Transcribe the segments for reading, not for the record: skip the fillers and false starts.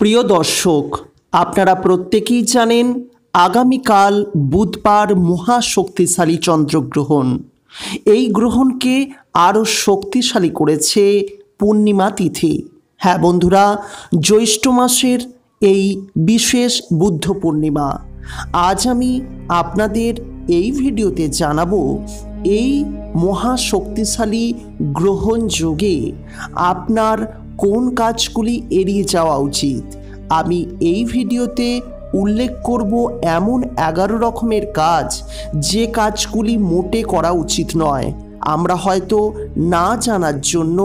প্রিয় দর্শক, আপনারা প্রত্যেকেই জানেন আগামীকাল বুধবার মহাশক্তিশালী চন্দ্রগ্রহণ। এই গ্রহণকে আরও শক্তিশালী করেছে পূর্ণিমা তিথি। হ্যাঁ বন্ধুরা, জ্যৈষ্ঠ মাসের এই বিশেষ বুদ্ধ পূর্ণিমা। আজ আমি আপনাদের এই ভিডিওতে জানাবো এই মহাশক্তিশালী গ্রহণ যোগে আপনার কোন কাজগুলি এড়িয়ে যাওয়া উচিত। আমি এই ভিডিওতে উল্লেখ করব এমন 11 রকমের কাজ যে কাজগুলি মোটে করা উচিত নয়। আমরা হয়তো না জানার জন্য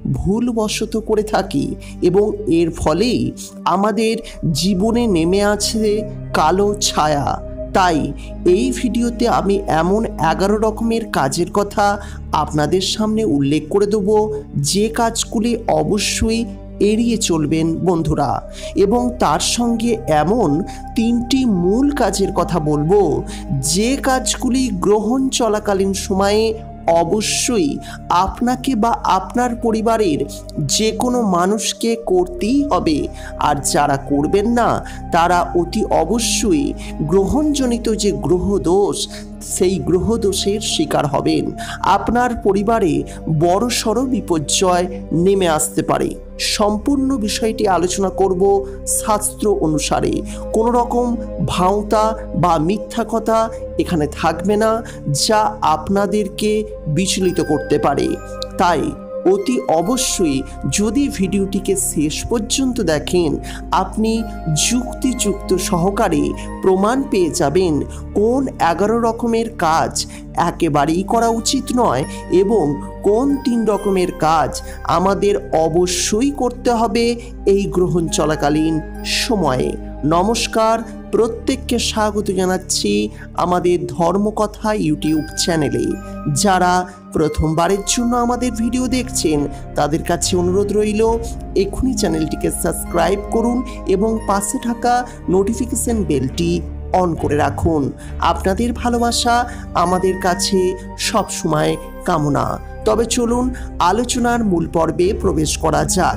ভুলবশত করে থাকি এবং এর ফলেই আমাদের জীবনে নেমে আছে কালো ছায়া। তাই এই ভিডিওতে আমি এমন 11 রকমের কাজের কথা আপনাদের সামনে উল্লেখ করে দেব যে কাজগুলি অবশ্যই এড়িয়ে চলবেন বন্ধুরা, এবং তার সঙ্গে এমন 3টি মূল কাজের কথা বলবো যে কাজগুলি গ্রহণ চলাকালীন সময়ে অবশ্যই আপনাকে বা আপনার পরিবারের যে কোনো মানুষকে করতেই হবে। আর যারা করবেন না তারা অতি অবশ্যই গ্রহণজনিত যে গ্রহদোষ, সেই গ্রহদোষের শিকার হবেন। আপনার পরিবারে বড়সড় বিপর্যয় নেমে আসতে পারে। সম্পূর্ণ বিষয়টি আলোচনা করব শাস্ত্র অনুসারে। কোনো রকম ভাঁওতা বা মিথ্যা কথা এখানে থাকবে না যা আপনাদেরকে বিচলিত করতে পারে। তাই অতি অবশ্যই যদি ভিডিওটিকে শেষ পর্যন্ত দেখেন, আপনি যুক্তিযুক্ত সহকারে প্রমাণ পেয়ে যাবেন কোন 11 রকমের কাজ একেবারেই করা উচিত নয় এবং কোন 3 রকমের কাজ আমাদের অবশ্যই করতে হবে এই গ্রহণ চলাকালীন সময়ে। নমস্কার, প্রত্যেককে স্বাগত জানাচ্ছি আমাদের ধর্মকথা ইউটিউব চ্যানেলে। যারা প্রথমবারের জন্য আমাদের ভিডিও দেখছেন তাদের কাছে অনুরোধ রইল এখনই চ্যানেলটিকে সাবস্ক্রাইব করুন এবং পাশে থাকা নোটিফিকেশন বেলটি অন করে রাখুন। আপনাদের ভালোবাসা আমাদের কাছে সব সময় কামনা। তবে চলুন আলোচনার মূল পর্বে প্রবেশ করা যাক।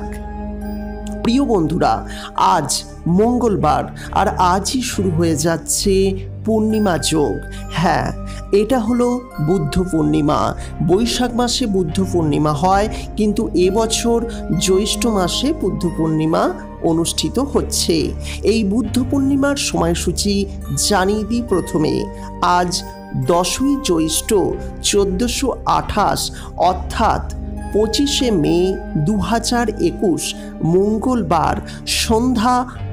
প্রিয় বন্ধুরা, আজ মঙ্গলবার আর আজই শুরু হয়ে যাচ্ছে পূর্ণিমা যোগ। হ্যাঁ, এটা হলো বুদ্ধ পূর্ণিমা। বৈশাখ মাসে বুদ্ধ পূর্ণিমা হয়, কিন্তু এবছর জ্যৈষ্ঠ মাসে বুদ্ধ পূর্ণিমা অনুষ্ঠিত হচ্ছে। এই বুদ্ধ পূর্ণিমার সময়সূচি জানিয়ে দিই প্রথমে। আজ 10ই জ্যৈষ্ঠ 1428 অর্থাৎ 25শে মে 2021 মঙ্গলবার সন্ধ্যা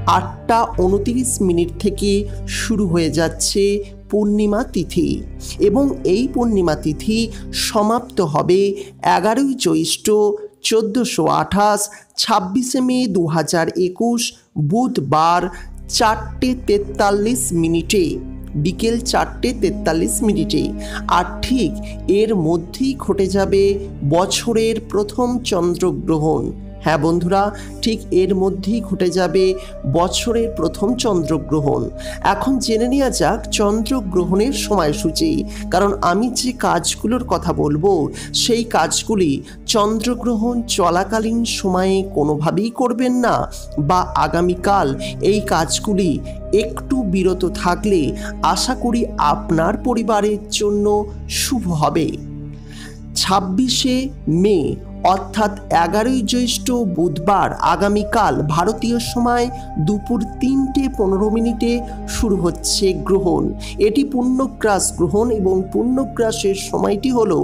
8:29 থেকে শুরু হয়ে যাচ্ছে পূর্ণিমা তিথি এবং এই পূর্ণিমা তিথি সমাপ্ত হবে 11ই জ্যৈষ্ঠ 1428 26শে মে 2021 বুধবার 4:43 বিকেল 4:43। আর ঠিক এর মধ্যেই ঘটে যাবে বছরের প্রথম চন্দ্রগ্রহণ। হ্যাঁ বন্ধুরা, ঠিক এর মধ্যেই ঘটে যাবে বছরের প্রথম চন্দ্রগ্রহণ। এখন জেনে নেওয়া যাক চন্দ্রগ্রহণের সময়সূচি, কারণ আমি যে কাজগুলোর কথা বলবো সেই কাজগুলি চন্দ্রগ্রহণ চলাকালীন সময়ে কোনোভাবেই করবেন না, বা আগামীকাল এই কাজগুলি একটু বিরত থাকলে আশা করি আপনার পরিবারের জন্য শুভ হবে। 26শে মে অর্থাৎ 11ই জ্যৈষ্ঠ বুধবার আগামীকাল ভারতীয় সময় দুপুর 3:15 শুরু হচ্ছে গ্রহণ। এটি পূর্ণগ্রাস গ্রহণ এবং পূর্ণগ্রাসের সময়টি হলো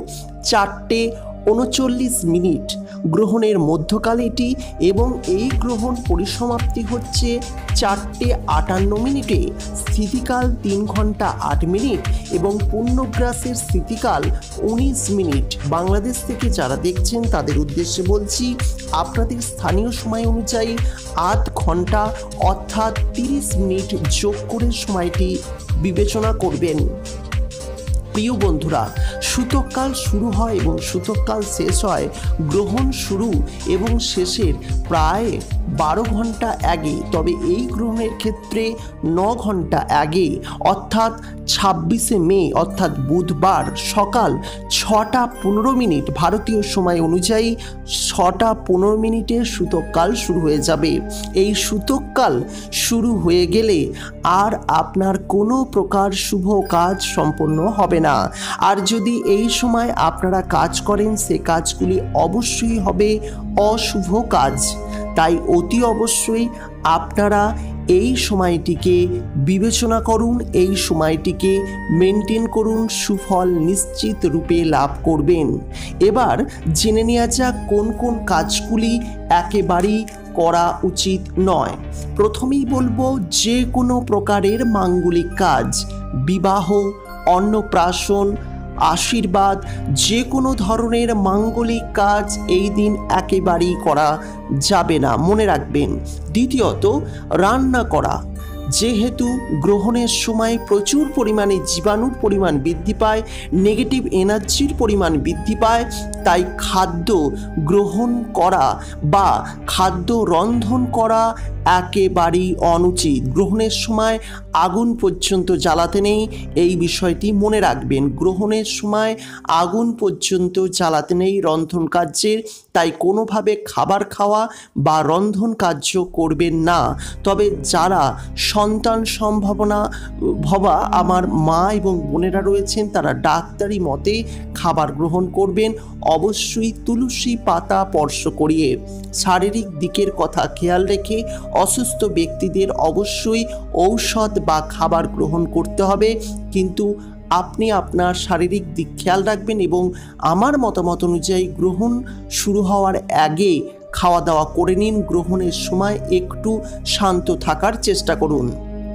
4:39 গ্রহণের মধ্যকাল এটি, এবং এই গ্রহণ পরিসমাপ্তি হচ্ছে 4:58। স্থিতিকাল 3 ঘন্টা 8 মিনিট এবং পূর্ণগ্রাসের স্থিতিকাল 19 মিনিট। বাংলাদেশ থেকে যারা দেখছেন তাদের উদ্দেশ্যে বলছি, আপনাদের স্থানীয় সময় অনুযায়ী 8 ঘন্টা অর্থাৎ 30 মিনিট যোগ করে সময়টি বিবেচনা করবেন। প্রিয় বন্ধুরা, সূতককাল শুরু হয় এবং সূতককাল শেষ হয় গ্রহণ শুরু এবং শেষের প্রায় 12 ঘন্টা আগে। তবে এই গ্রহণের ক্ষেত্রে 9 ঘন্টা আগে অর্থাৎ 26শে মে অর্থাৎ বুধবার সকাল 6টা 15 মিনিট ভারতীয় সময় অনুযায়ী 6টা 15 মিনিটে সূতককাল শুরু হয়ে যাবে। এই সূতককাল শুরু হয়ে গেলে আর আপনার কোনো প্রকার শুভ কাজ সম্পন্ন হবে না। আর যদি এই সময় আপনারা কাজ করেন সে কাজগুলি অবশ্যই হবে অশুভ কাজ। তাই অতি অবশ্যই আপনারা এই সময়টিকে বিবেচনা করুন, এই সময়টিকে মেনটেন করুন, সুফল নিশ্চিত রূপে লাভ করবেন। এবার জেনে নেওয়া যাক কোন কোন কাজগুলি একেবারেই করা উচিত নয়। প্রথমেই বলবো, যে কোনো প্রকারের মাঙ্গলিক কাজ, বিবাহ, অন্নপ্রাশন, আশীর্বাদ, যে কোনো ধরনের মাঙ্গলিক কাজ এই দিন একেবারেই করা যাবে না, মনে রাখবেন। দ্বিতীয়ত, রান্না করা। যেহেতু গ্রহণের সময় প্রচুর পরিমাণে জীবাণুর পরিমাণ বৃদ্ধি পায়, নেগেটিভ এনার্জির পরিমাণ বৃদ্ধি পায়, তাই খাদ্য গ্রহণ করা বা খাদ্য রন্ধন করা একেবারেই অনুচিত। গ্রহণের সময় আগুন পর্যন্ত জ্বালাতে নেই, এই বিষয়টি মনে রাখবেন। গ্রহণের সময় আগুন পর্যন্ত জ্বালাতে নেই রন্ধন কার্যের, তাই কোনোভাবে খাবার খাওয়া বা রন্ধন কার্য করবেন না। তবে যারা সন্তান সম্ভাবনা ভবা আমার মা এবং বোনেরা রয়েছেন, তারা ডাক্তারি মতে খাবার গ্রহণ করবেন, অবশ্যই তুলসী পাতা স্পর্শ করিয়ে। শারীরিক দিকের কথা খেয়াল রেখে অসুস্থ ব্যক্তিদের অবশ্যই ঔষধ বা খাবার গ্রহণ করতে হবে, কিন্তু আপনি আপনার শারীরিক দিক খেয়াল রাখবেন এবং আমার মতামত অনুযায়ী গ্রহণ শুরু হওয়ার আগে খাওয়া দাওয়া করে নিন। গ্রহণের সময় একটু শান্ত থাকার চেষ্টা করুন।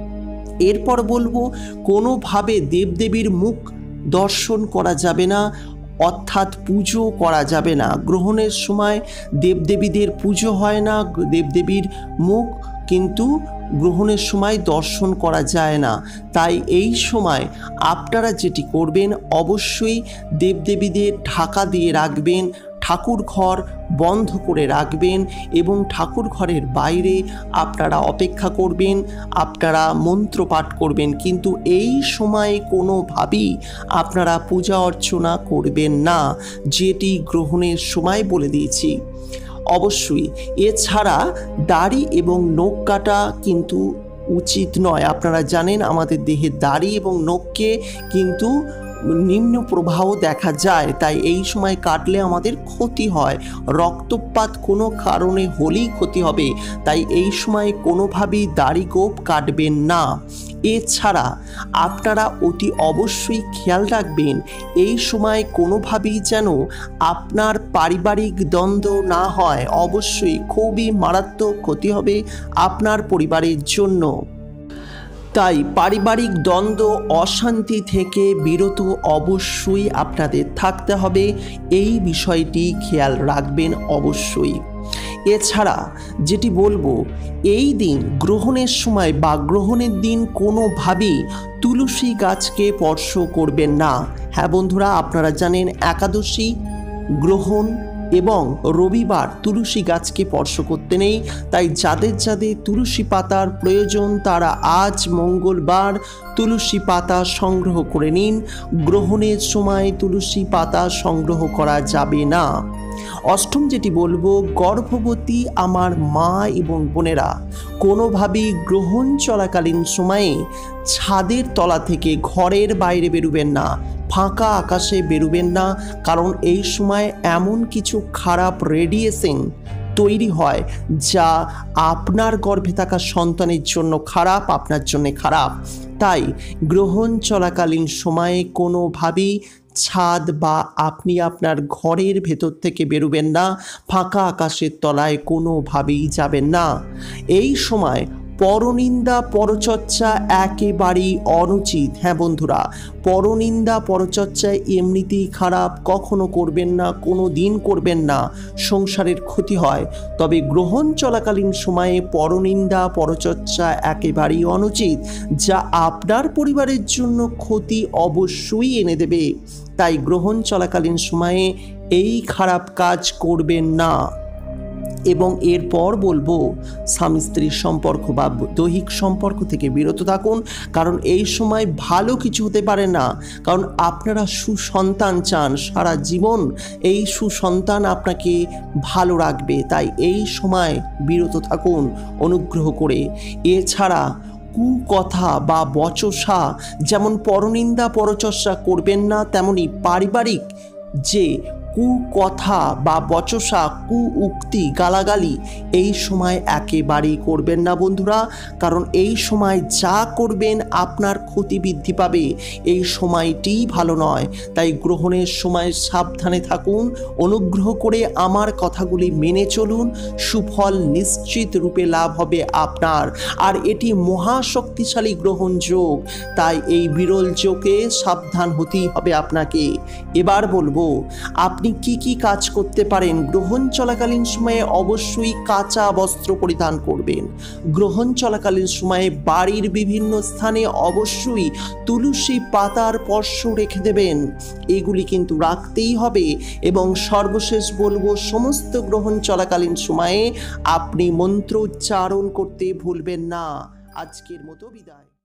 এরপর বলবো, কোনোভাবে দেবদেবীর মুখ দর্শন করা যাবে না, অর্থাৎ পুজো করা যাবে না। গ্রহণের সময় দেবদেবীদের পুজো হয় না, দেবদেবীর মুখ কিন্তু গ্রহণের সময় দর্শন করা যায় না। তাই এই সময় আপনারা যেটি করবেন, অবশ্যই দেবদেবীদের ঢাকা দিয়ে রাখবেন, ঠাকুর ঘর বন্ধ করে রাখবেন এবং ঠাকুর ঘরের বাইরে আপনারা অপেক্ষা করবেন, আপনারা মন্ত্র পাঠ করবেন, কিন্তু এই সময়ে কোনোভাবেই আপনারা পূজা অর্চনা করবেন না, যেটি গ্রহণের সময় বলে দিয়েছি। অবশ্যই এছাড়া দাড়ি এবং নখ কাটা কিন্তু উচিত নয়। আপনারা জানেন আমাদের দেহে দাড়ি এবং নখকে কিন্তু নিম্ন প্রবাহ দেখা যায়, তাই এই সময় কাটলে আমাদের ক্ষতি হয়, রক্তপাত কোনো কারণে হলেই ক্ষতি হবে, তাই এই সময় কোনোভাবেই দাড়ি গোঁফ কাটবেন না। এছাড়া আপনারা অতি অবশ্যই খেয়াল রাখবেন, এই সময় কোনোভাবেই যেন আপনার পারিবারিক দ্বন্দ্ব না হয়, অবশ্যই খুবই মারাত্মক ক্ষতি হবে আপনার পরিবারের জন্য। তাই পারিবারিক দ্বন্দ্ব অশান্তি থেকে বিরত অবশ্যই আপনাদের থাকতে হবে, এই বিষয়টি খেয়াল রাখবেন অবশ্যই। এছাড়া যেটি বলবো, এই দিন গ্রহণের সময় বা গ্রহণের দিন কোনোভাবেই তুলসী গাছকে স্পর্শ করবেন না। হ্যাঁ বন্ধুরা, আপনারা জানেন একাদশী, গ্রহণ এবং রবিবার তুলসী গাছকে স্পর্শ করতে নেই। তাই যাদের যাদের তুলসী পাতার প্রয়োজন তারা আজ মঙ্গলবার তুলসী পাতা সংগ্রহ করে নিন। গ্রহণের সময় তুলসী পাতা সংগ্রহ করা যাবে না। অষ্টম যেটি বলবো, গর্ভবতী আমার মা এবং বোনেরা কোনোভাবেই গ্রহণ চলাকালীন সময়ে ছাদের তলা থেকে ঘরের বাইরে বেরোবেন না, ফাঁকা আকাশে বেরোবেন না, কারণ এই সময় এমন কিছু খারাপ রেডিয়েশন তৈরি হয় যা আপনার গর্ভে থাকা সন্তানের জন্য খারাপ, আপনার জন্য খারাপ। তাই গ্রহণ চলাকালীন সময়ে কোনোভাবেই ছাদ বা আপনি আপনার ঘরের ভেতর থেকে বেরোবেন না, ফাঁকা আকাশের তলায় কোনোভাবেই যাবেন না। এই সময় পরনিন্দা পরচর্চা একেবারেই অনুচিত। হ্যাঁ বন্ধুরা, পরনিন্দা পরচর্চা এমনিতেই খারাপ, কখনো করবেন না, কোনো দিন করবেন না, সংসারের ক্ষতি হয়। তবে গ্রহণ চলাকালীন সময়ে পরনিন্দা পরচর্চা একেবারেই অনুচিত, যা আপনার পরিবারের জন্য ক্ষতি অবশ্যই এনে দেবে। তাই গ্রহণ চলাকালীন সময়ে এই খারাপ কাজ করবেন না। এবং এরপর বলবো, স্বামী স্ত্রীর সম্পর্ক বা দৈহিক সম্পর্ক থেকে বিরত থাকুন, কারণ এই সময় ভালো কিছু হতে পারে না। কারণ আপনারা সুসন্তান চান, সারা জীবন এই সুসন্তান আপনাকে ভালো রাখবে। তাই এই সময় বিরত থাকুন অনুগ্রহ করে। এছাড়া কুকথা বা বচসা, যেমন পরনিন্দা পরচর্চা করবেন না, তেমনি পারিবারিক যে কুকথা বা বচসা, উক্তি, গালাগালি এই সময় একেবারেই করবেন না বন্ধুরা। কারণ এই সময় যা করবেন আপনার ক্ষতি বৃদ্ধি পাবে, এই সময়টিই ভালো নয়। তাই গ্রহণের সময় সাবধানে থাকুন, অনুগ্রহ করে আমার কথাগুলি মেনে চলুন, সুফল নিশ্চিত রূপে লাভ হবে আপনার। আর এটি মহাশক্তিশালী গ্রহণ যোগ, তাই এই বিরল যোগে সাবধান হতেই হবে আপনাকে। এবার বলবো, আপনি কি কি কাজ করতে পারেন। গ্রহণ চলাকালীন সময়ে অবশ্যই কাঁচা বস্ত্র পরিধান করবেন। গ্রহণ চলাকালীন সময়ে বাড়ির বিভিন্ন স্থানে অবশ্যই তুলসী পাতার স্পর্শ রেখে দেবেন, এগুলি কিন্তু রাখতেই হবে। এবং সর্বশেষ বলবো, সমস্ত গ্রহণ চলাকালীন সময়ে আপনি মন্ত্র উচ্চারণ করতে ভুলবেন না। আজকের মতো বিদায়।